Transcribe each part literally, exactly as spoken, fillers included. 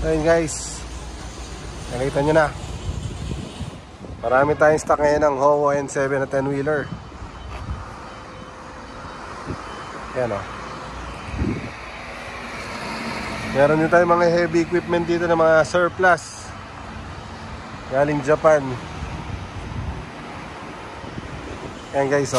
So yun guys, nakita nyo na, marami tayong stock ngayon ng Howo N seven na ten wheeler. Yan o. Meron din tayong mga heavy equipment dito na mga surplus galing Japan. Yan guys o.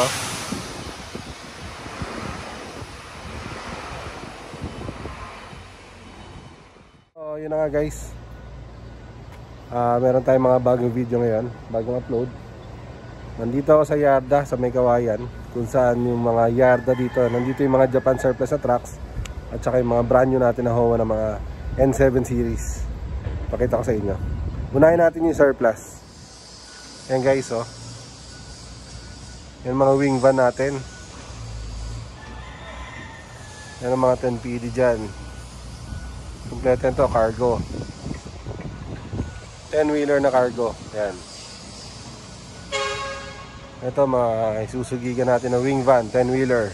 So yun na nga guys, uh, meron tayong mga bagong video ngayon, bagong upload. Nandito ako sa yarda sa May Kawayan, kung saan yung mga yarda dito, nandito yung mga Japan surplus na trucks at saka yung mga brand new natin na Howo na mga N seven series. Pakita ko sa inyo. Unahin natin yung surplus. Yan guys oh. Yan mga wing van natin. Yan ang mga ten P D dyan. Kompleto ito, cargo. ten wheeler na cargo. Yan. Ito mga isusugigan natin na wing van, ten wheeler.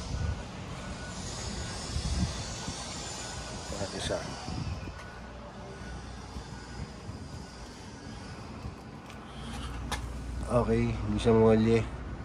Ito siya. Okay, hindi siya mawali.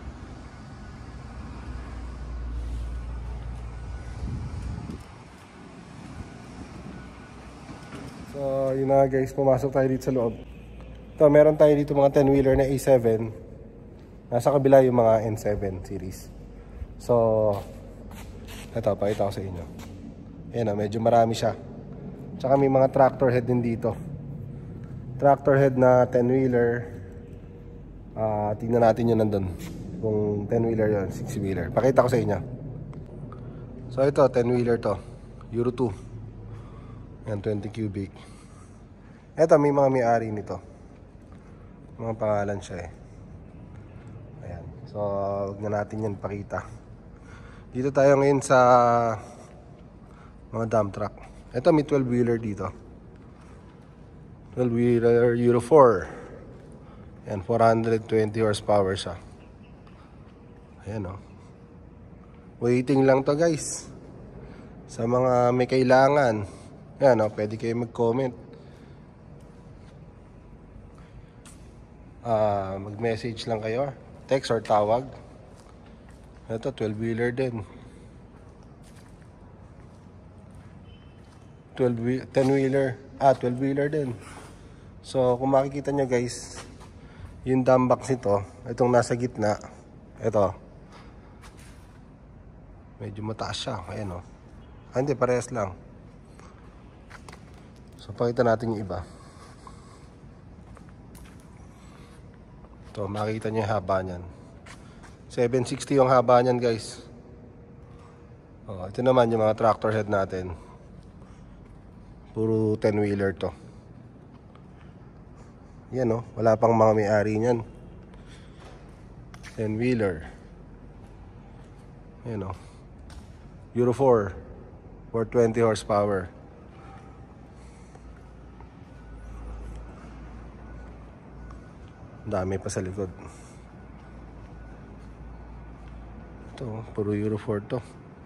So yun na guys, pumasok tayo dito sa loob. Ito, meron tayo dito mga ten wheeler na A seven. Nasa kabila yung mga N seven series. So ito, pakita ko sa inyo. Ayan na, medyo marami siya. Tsaka may mga tractor head din dito. Tractor head na ten wheeler. uh, Tingnan natin yun nandun. Kung ten wheeler yun, six wheeler. Pakita ko sa inyo. So ito, ten wheeler to, Euro two. Yan, twenty cubic. Ito, may mga may-ari nito. Mga pangalan siya eh. Ayan. So, huwag na natin yan pakita. Dito tayo ngayon sa mga dump truck. Ito, may twelve wheeler dito. twelve wheeler Euro four. Ayan, four hundred twenty horsepower siya. Ayan o. Oh. Waiting lang to guys. Sa mga may kailangan. Ayan o, oh, pwede kayo mag-comment. Uh, mag-message lang kayo. Text or tawag. Ito, twelve wheeler din. twelve, ten wheeler. Ah, twelve wheeler din. So, kung makikita nyo guys, yung dump box nito, itong nasa gitna, ito. Medyo mataas siya. Ayan o. Ah, hindi, parehas lang. So, pakita natin yung iba. Ito, makikita nyo yung haba nyan. seven sixty yung haba nyan guys. Oh, ito naman yung mga tractor head natin. Puro ten wheeler to. Yan oh, wala pang mga may-ari nyan. ten wheeler. Yan oh. Euro four. four twenty horsepower. Dami pa sa likod. Ito, puro Euro four to.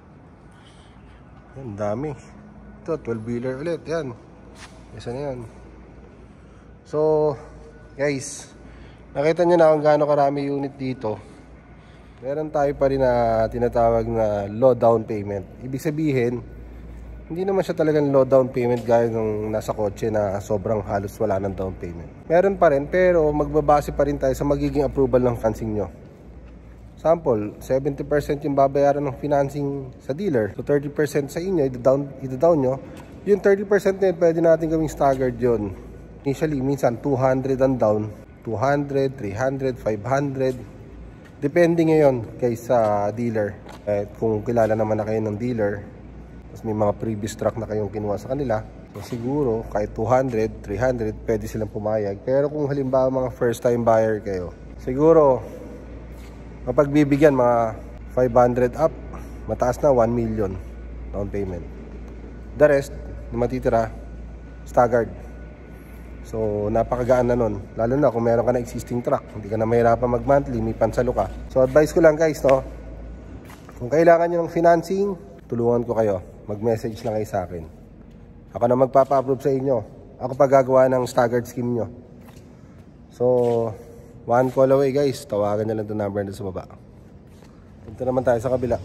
Yan, dami. Ito, twelve wheeler ulit. Yan. Isa na yan. So, guys, nakita nyo na kung gaano karami unit dito. Meron tayo pa rin na tinatawag na low down payment. Ibig sabihin, hindi naman siya talagang low down payment gaya nung nasa kotse na sobrang halos wala ng down payment. Meron pa rin, pero magbabase pa rin tayo sa magiging approval ng financing nyo. Sample, seventy percent yung babayaran ng financing sa dealer. So thirty percent sa inyo, ida-down, ida-down nyo. Yung thirty percent na yun, pwede natin gawing staggered yun. Initially, minsan two hundred ang down. two hundred, three hundred, five hundred. Depende ngayon kay sa dealer. Eh, kung kilala naman na kayo ng dealer, may mga previous truck na kayong kinuha sa kanila, so siguro kahit two hundred, three hundred pwede silang pumayag. Pero kung halimbawa mga first time buyer kayo, siguro mapagbibigyan mga five hundred up, mataas na one million down payment. The rest na matitira staggered. So napakagaan na nun, lalo na kung meron ka na existing truck, hindi ka na mahirapan mag monthly, may pansalo ka. So advice ko lang guys, no, kung kailangan nyo ng financing, tulungan ko kayo. Mag-message lang kayo sa akin. Ako na magpapa-approve sa inyo. ako pa gagawa ng staggered scheme nyo. So, one call away guys. Tawagan nyo lang itong number na sa baba. Punta naman tayo sa kabila.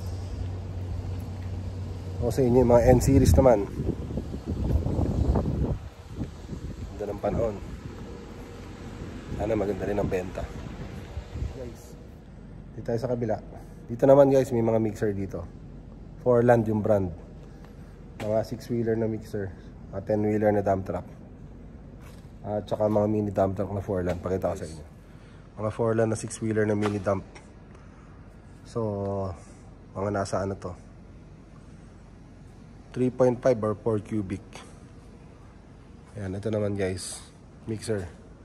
O sa inyo yung mga N-series naman. Ganda ng panahon. Sana maganda rin ang benta. Guys, dito tayo sa kabila. Dito naman guys, may mga mixer dito. Forland yung brand. Mga six wheeler na mixer. Mga ten wheeler na dump truck. At saka mga mini dump truck na Forland. Pakita ko sa inyo. Mga Forland na six wheeler na mini dump. So, mga nasa ano to, three point five or four cubic. Ayan, ito naman guys, mixer.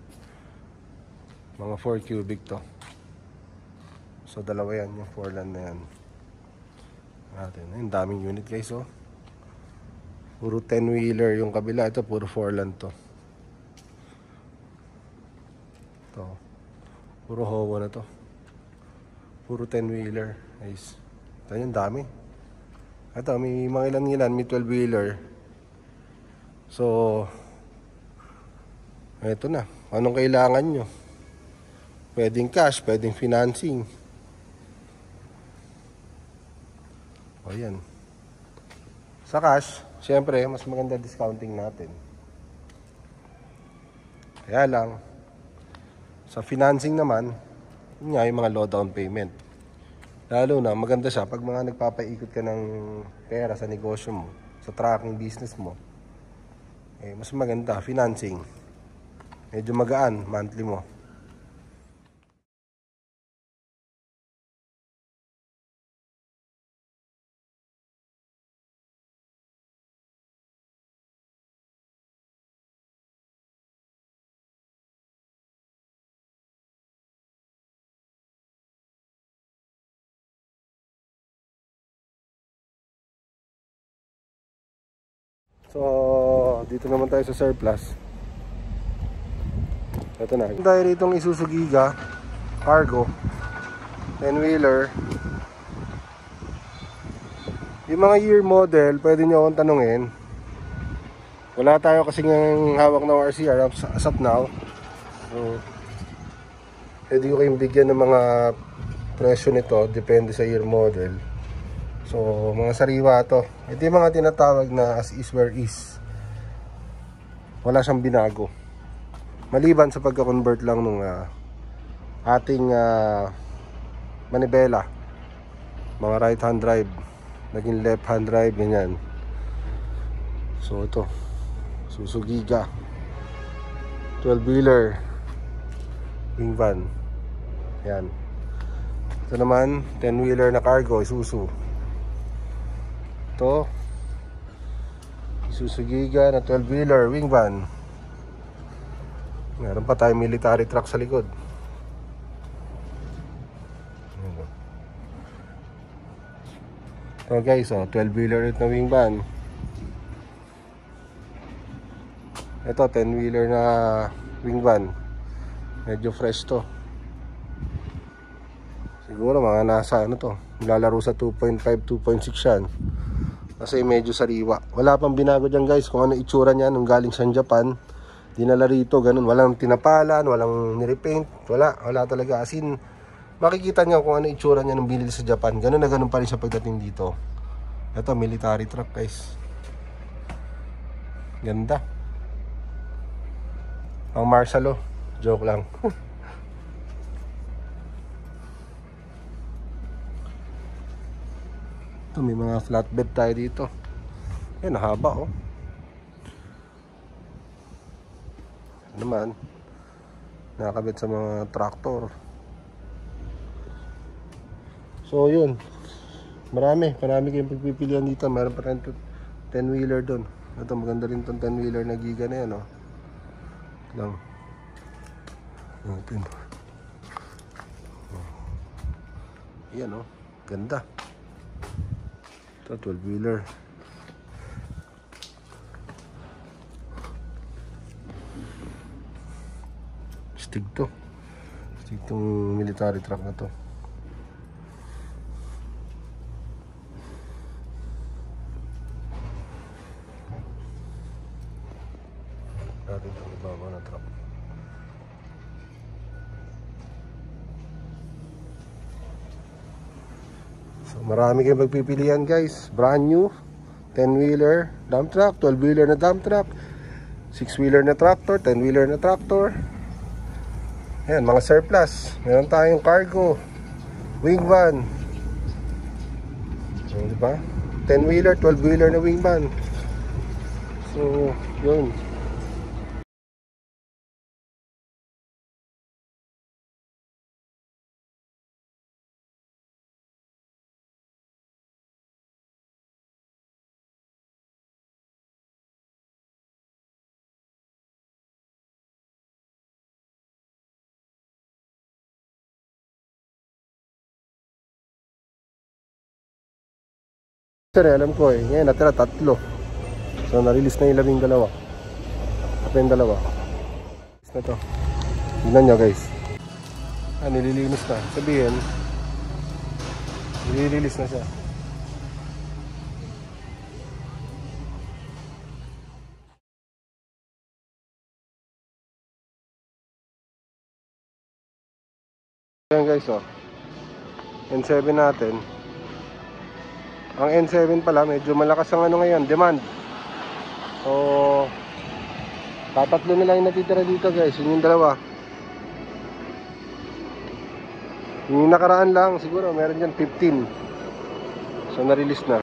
Mga four cubic to. So, dalawa yan, yung Forland na yan. Atin, yung daming unit guys, oh. Puro ten wheeler yung kabila. Ito, puro Forland to. Ito. Puro Howo na to. Puro ten wheeler guys. Ito yung dami. Ito may mga ilan ilan. May twelve wheeler. So ito na. Anong kailangan nyo? Pwedeng cash, pwedeng financing. O yan. Sa cash, syempre mas maganda discounting natin. Kaya lang sa financing naman, yun nga yung mga low down payment. Lalo na maganda siya pag mga nagpapaikot ka ng pera sa negosyo mo, sa trucking business mo. Eh, mas maganda financing. Medyo magaan monthly mo. So, dito naman tayo sa surplus. Ito na. Tayo rito ng Isuzu Giga Cargo ten wheeler. Yung mga year model, pwede nyo akong tanungin. Wala tayo kasi ng hawak ng R C R as of now. So, pwede ko kayong bigyan ng mga presyo nito. Depende sa year model. So, mga sariwa to. Ito yung mga tinatawag na as is where is. Wala siyang binago. Maliban sa pagka-convert lang nung uh, ating uh, manibela. Mga right hand drive. Naging left hand drive. Ganyan. So, ito. Isuzu Giga. twelve wheeler. Wing van. Yan. Ito naman, ten wheeler na cargo. Isuzu. Ito Isuzu Giga na twelve wheeler wing van. Meron pa tayong military truck sa likod. Ito guys, oh, twelve wheeler na wing van. Ito ten wheeler na wing van. Medyo fresh to. Siguro mga nasa ano to, lalaro sa two point five, two point six yan. Kasi medyo sariwa. Wala pang binago dyan guys kung ano itsura niya nung galing sa Japan. Dinala rito, ganun. Walang tinapalan, walang nirepaint. Wala, wala talaga. As in, makikita niyo kung ano itsura niya nung binili sa Japan. Ganun na ganun pa rin siya pagdating dito. Ito, military truck guys. Ganda. Ang marshal oh. Joke lang. Ito, may mga flatbed tayo dito. Ayan, haba oh. Ito naman, nakakabit sa mga traktor. So yun, marami, marami kayong pagpipilian dito. Meron pa rin ten wheeler doon. Ito, maganda rin itong ten wheeler na Giga na yan oh. Lang. Natin. Ayan oh, ganda. Ito, twelve wheeler. Stig to. Stig tong military truck na to. natin itong ibabaw na truck. So marami kayong magpipilian guys. Brand new ten wheeler dump truck, twelve wheeler na dump truck, six wheeler na tractor, ten wheeler na tractor. Ayan, mga surplus. Meron tayong cargo, wing van. So, diba? ten wheeler, twelve wheeler na wing van. So, yun. Sir, alam ko eh. Ngayon, natira tatlo. So, na-release na yung labing dalawa. Ito yung dalawa. Release na to. Tignan nyo guys. Ah, nililinis na. Sabihin, nililinis na siya. Ayan guys, oh. N seven natin. Ang N seven pala, medyo malakas ang ano ngayon, demand. So, tatatlo na lang yung natitira dito guys. Yun yung dalawa. Yung nakaraan lang, siguro meron dyan fifteen. So, na-release na.